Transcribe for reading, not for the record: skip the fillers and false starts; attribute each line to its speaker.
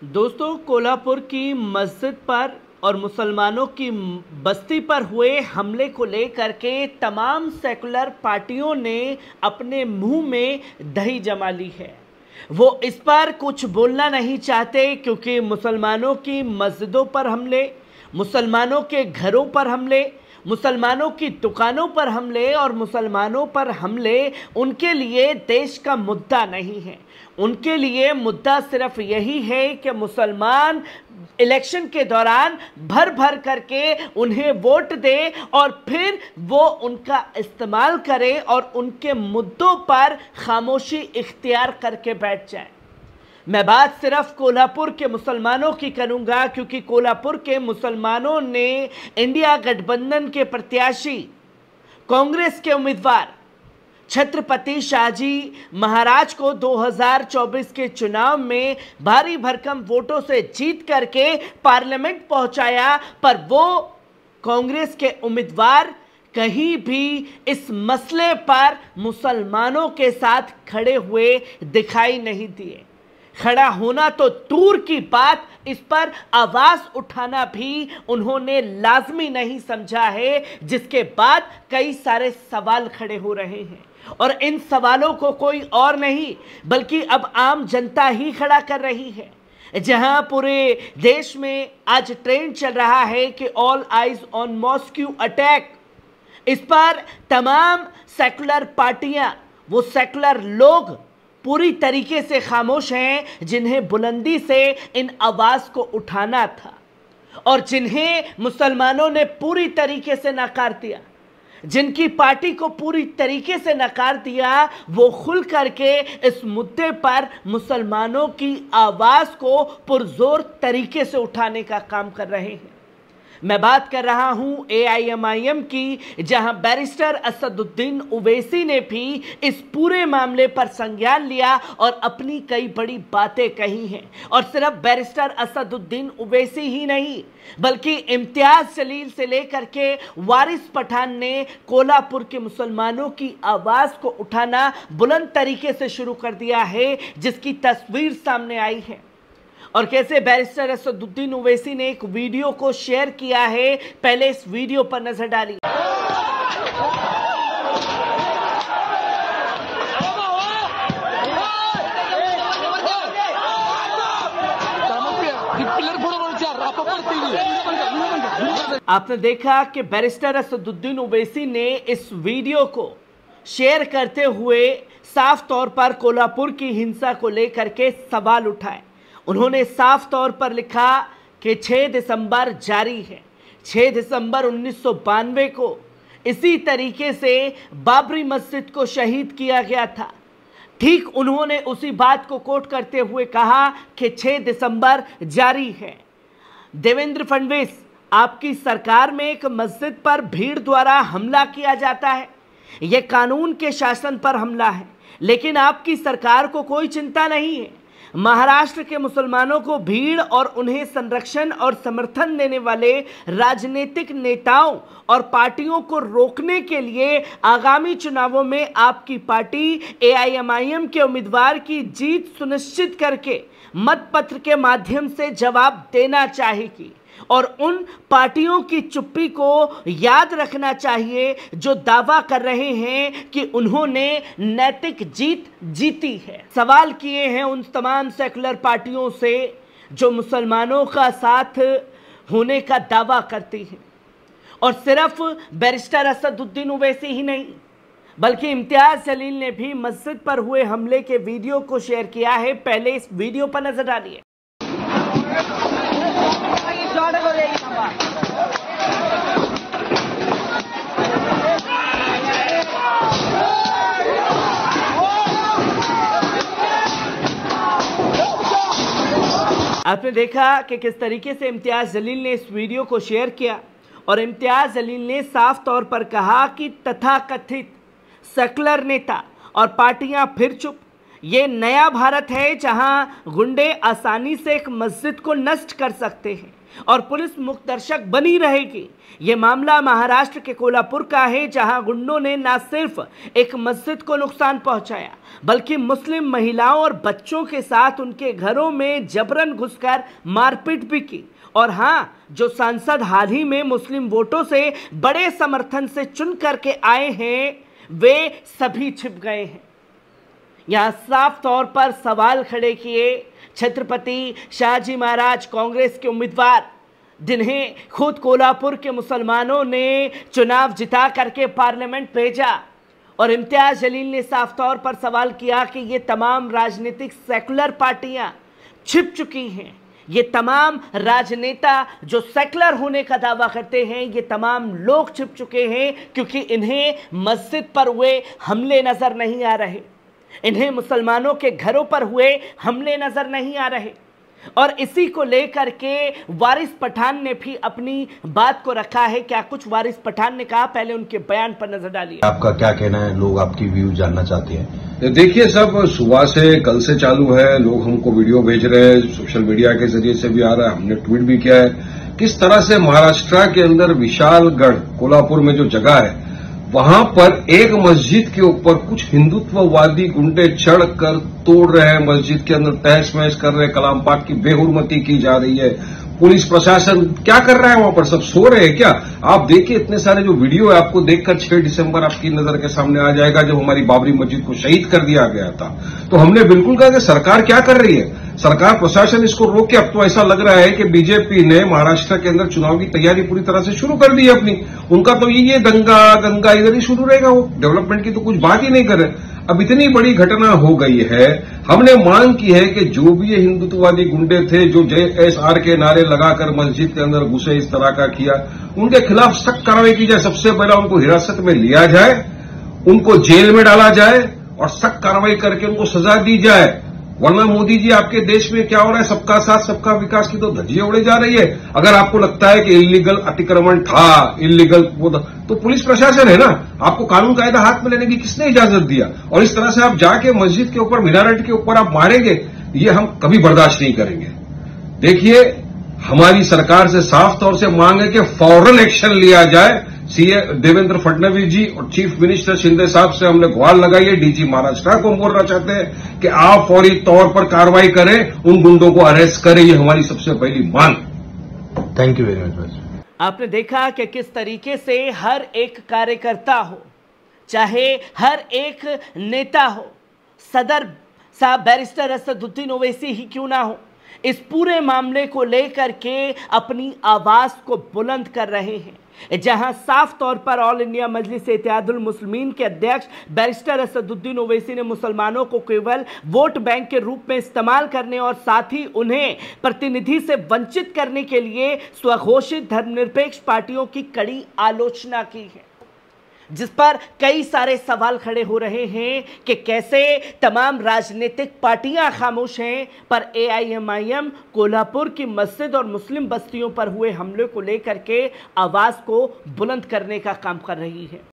Speaker 1: दोस्तों, कोल्हापुर की मस्जिद पर और मुसलमानों की बस्ती पर हुए हमले को लेकर के तमाम सेकुलर पार्टियों ने अपने मुंह में दही जमा ली है। वो इस पर कुछ बोलना नहीं चाहते क्योंकि मुसलमानों की मस्जिदों पर हमले, मुसलमानों के घरों पर हमले, मुसलमानों की दुकानों पर हमले और मुसलमानों पर हमले उनके लिए देश का मुद्दा नहीं है। उनके लिए मुद्दा सिर्फ यही है कि मुसलमान इलेक्शन के दौरान भर भर करके उन्हें वोट दे और फिर वो उनका इस्तेमाल करे और उनके मुद्दों पर खामोशी इख्तियार करके बैठ जाए। मैं बात सिर्फ कोल्हापुर के मुसलमानों की करूंगा क्योंकि कोल्हापुर के मुसलमानों ने इंडिया गठबंधन के प्रत्याशी कांग्रेस के उम्मीदवार छत्रपति शाहजी महाराज को 2024 के चुनाव में भारी भरकम वोटों से जीत करके पार्लियामेंट पहुंचाया, पर वो कांग्रेस के उम्मीदवार कहीं भी इस मसले पर मुसलमानों के साथ खड़े हुए दिखाई नहीं दिए। खड़ा होना तो दूर की बात, इस पर आवाज उठाना भी उन्होंने लाजमी नहीं समझा है, जिसके बाद कई सारे सवाल खड़े हो रहे हैं और इन सवालों को कोई और नहीं बल्कि अब आम जनता ही खड़ा कर रही है। जहां पूरे देश में आज ट्रेंड चल रहा है कि all eyes on mosque attack, इस पर तमाम सेकुलर पार्टियां, वो सेकुलर लोग पूरी तरीके से खामोश हैं जिन्हें बुलंदी से इन आवाज को उठाना था और जिन्हें मुसलमानों ने पूरी तरीके से नकार दिया, जिनकी पार्टी को पूरी तरीके से नकार दिया, वो खुल करके इस मुद्दे पर मुसलमानों की आवाज को पुरजोर तरीके से उठाने का काम कर रहे हैं। मैं बात कर रहा हूं AIMIM की, जहां बैरिस्टर असदुद्दीन ओवैसी ने भी इस पूरे मामले पर संज्ञान लिया और अपनी कई बड़ी बातें कही हैं। और सिर्फ बैरिस्टर असदुद्दीन ओवैसी ही नहीं बल्कि इम्तियाज जलील से लेकर के वारिस पठान ने कोल्हापुर के मुसलमानों की आवाज को उठाना बुलंद तरीके से शुरू कर दिया है, जिसकी तस्वीर सामने आई है। और कैसे बैरिस्टर असदुद्दीन ओवैसी ने एक वीडियो को शेयर किया है, पहले इस वीडियो पर नजर डालिए। आपने देखा कि बैरिस्टर असदुद्दीन ओवैसी ने इस वीडियो को शेयर करते हुए साफ तौर पर कोल्हापुर की हिंसा को लेकर के सवाल उठाए। उन्होंने साफ तौर पर लिखा कि 6 दिसंबर जारी है। 6 दिसंबर 1992 को इसी तरीके से बाबरी मस्जिद को शहीद किया गया था। ठीक उन्होंने उसी बात को कोट करते हुए कहा कि 6 दिसंबर जारी है। देवेंद्र फडणवीस, आपकी सरकार में एक मस्जिद पर भीड़ द्वारा हमला किया जाता है, यह कानून के शासन पर हमला है, लेकिन आपकी सरकार को कोई चिंता नहीं है। महाराष्ट्र के मुसलमानों को भीड़ और उन्हें संरक्षण और समर्थन देने वाले राजनीतिक नेताओं और पार्टियों को रोकने के लिए आगामी चुनावों में आपकी पार्टी AIMIM के उम्मीदवार की जीत सुनिश्चित करके मतपत्र के माध्यम से जवाब देना चाहेगी और उन पार्टियों की चुप्पी को याद रखना चाहिए जो दावा कर रहे हैं कि उन्होंने नैतिक जीत जीती है। सवाल किए हैं उन तमाम सेकुलर पार्टियों से जो मुसलमानों का साथ होने का दावा करती हैं। और सिर्फ बैरिस्टर असदुद्दीन ओवैसी ही नहीं बल्कि इम्तियाज जलील ने भी मस्जिद पर हुए हमले के वीडियो को शेयर किया है। पहले इस वीडियो पर नजर डालिए। आपने देखा कि किस तरीके से इम्तियाज जलील ने इस वीडियो को शेयर किया और इम्तियाज जलील ने साफ तौर पर कहा कि तथाकथित सेकुलर नेता और पार्टियां फिर चुप, ये नया भारत है जहां गुंडे आसानी से एक मस्जिद को नष्ट कर सकते हैं और पुलिस मुखदर्शक बनी रहेगी। ये मामला महाराष्ट्र के कोल्हापुर का है जहां गुंडों ने न सिर्फ एक मस्जिद को नुकसान पहुंचाया बल्कि मुस्लिम महिलाओं और बच्चों के साथ उनके घरों में जबरन घुसकर मारपीट भी की। और हां, जो सांसद हाल ही में मुस्लिम वोटों से बड़े समर्थन से चुन करके आए हैं वे सभी छिप गए हैं। यहां साफ तौर पर सवाल खड़े किए छत्रपति शाहजी महाराज कांग्रेस के उम्मीदवार, जिन्हें खुद कोल्हापुर के मुसलमानों ने चुनाव जिता करके पार्लियामेंट भेजा। और इम्तियाज जलील ने साफ तौर पर सवाल किया कि ये तमाम राजनीतिक सेकुलर पार्टियां छिप चुकी हैं। ये तमाम राजनेता जो सेकुलर होने का दावा करते हैं, ये तमाम लोग छिप चुके हैं क्योंकि इन्हें मस्जिद पर हुए हमले नजर नहीं आ रहे, इन्हें मुसलमानों के घरों पर हुए हमले नजर नहीं आ रहे। और इसी को लेकर के वारिस पठान ने भी अपनी बात को रखा है। क्या कुछ वारिस पठान ने कहा, पहले उनके बयान पर नजर डालिए।
Speaker 2: आपका क्या कहना है, लोग आपकी व्यू जानना चाहते हैं।
Speaker 3: देखिए, सब सुबह से कल से चालू है, लोग हमको वीडियो भेज रहे हैं, सोशल मीडिया के जरिए से भी आ रहा है, हमने ट्वीट भी किया है। किस तरह से महाराष्ट्र के अंदर विशालगढ़ कोल्हापुर में जो जगह है वहां पर एक मस्जिद के ऊपर कुछ हिंदुत्ववादी गुंडे चढ़कर तोड़ रहे हैं, मस्जिद के अंदर तहस महस कर रहे हैं, कलाम पाक की बेहुरमती की जा रही है। पुलिस प्रशासन क्या कर रहा है वहां पर, सब सो रहे हैं क्या? आप देखिए, इतने सारे जो वीडियो है आपको देखकर 6 दिसंबर आपकी नजर के सामने आ जाएगा जब हमारी बाबरी मस्जिद को शहीद कर दिया गया था। तो हमने बिल्कुल कहा कि सरकार क्या कर रही है, सरकार प्रशासन इसको रोक के। अब तो ऐसा लग रहा है कि बीजेपी ने महाराष्ट्र के अंदर चुनाव की तैयारी पूरी तरह से शुरू कर दी है अपनी। उनका तो ये दंगा गंगा इधर ही शुरू रहेगा, वो डेवलपमेंट की तो कुछ बात ही नहीं करे। अब इतनी बड़ी घटना हो गई है, हमने मांग की है कि जो भी ये हिंदुत्ववादी गुंडे थे जो JSR के नारे लगाकर मस्जिद के अंदर घुसे, इस तरह का किया, उनके खिलाफ सख्त कार्रवाई की जाए। सबसे पहले उनको हिरासत में लिया जाए, उनको जेल में डाला जाए और सख्त कार्रवाई करके उनको सजा दी जाए। वरना मोदी जी, आपके देश में क्या हो रहा है, सबका साथ सबका विकास की तो धज्जियां उड़े जा रही है। अगर आपको लगता है कि इलीगल अतिक्रमण था, इलीगल तो पुलिस प्रशासन है ना, आपको कानून कायदा हाथ में लेने की किसने इजाजत दिया? और इस तरह से आप जाके मस्जिद के ऊपर, मीनारेट के ऊपर आप मारेंगे, ये हम कभी बर्दाश्त नहीं करेंगे। देखिए, हमारी सरकार से साफ तौर से मांग है कि फौरन एक्शन लिया जाए। सीए देवेंद्र फडणवीस जी और चीफ मिनिस्टर शिंदे साहब से हमने गुहार लगाई है, डीजी महाराष्ट्र को बोलना चाहते हैं कि आप फौरी तौर पर कार्रवाई करें, उन गुंडों को अरेस्ट करें, ये हमारी सबसे पहली मांग।
Speaker 2: Thank you very much.
Speaker 1: आपने देखा कि किस तरीके से हर एक कार्यकर्ता हो, चाहे हर एक नेता हो, सदर साहब बैरिस्टर असदुद्दीन ओवैसी ही क्यों ना हो, इस पूरे मामले को लेकर के अपनी आवाज को बुलंद कर रहे हैं। जहां साफ तौर पर ऑल इंडिया मजलिस इत्तेहादुल मुस्लिमीन के अध्यक्ष बैरिस्टर असदुद्दीन ओवैसी ने मुसलमानों को केवल वोट बैंक के रूप में इस्तेमाल करने और साथ ही उन्हें प्रतिनिधि से वंचित करने के लिए स्वघोषित धर्मनिरपेक्ष पार्टियों की कड़ी आलोचना की है, जिस पर कई सारे सवाल खड़े हो रहे हैं कि कैसे तमाम राजनीतिक पार्टियां खामोश हैं पर AIMIM कोल्हापुर की मस्जिद और मुस्लिम बस्तियों पर हुए हमले को लेकर के आवाज को बुलंद करने का काम कर रही है।